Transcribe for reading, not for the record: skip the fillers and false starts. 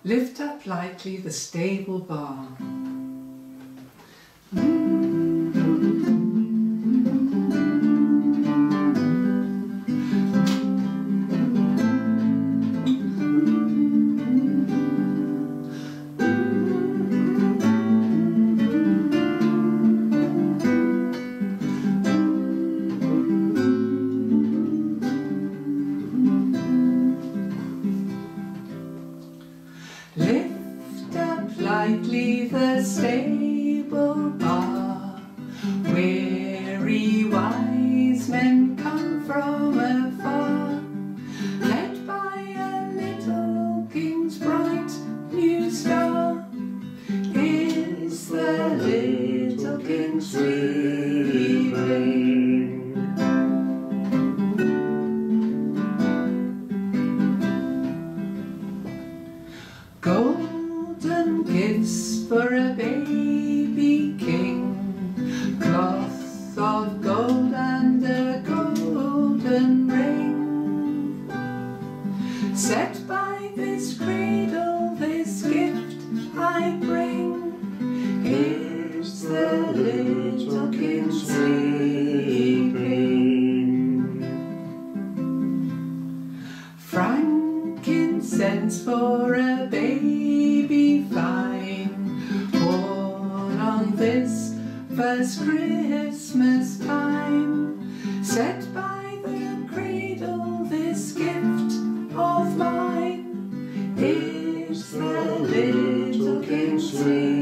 Lift up lightly the stable bar. Lift up lightly the stable bar. Weary wise men come from afar, led by a little king's bright new star. Is the little king sleeping? Golden gifts for a baby king, cloth of gold and a golden ring. Set by this cradle, this gift I bring. Is the little king sleeping? Frankincense for a baby fine, born on this first Christmas time. Set by the cradle, this gift of mine. Is the little king sleeping?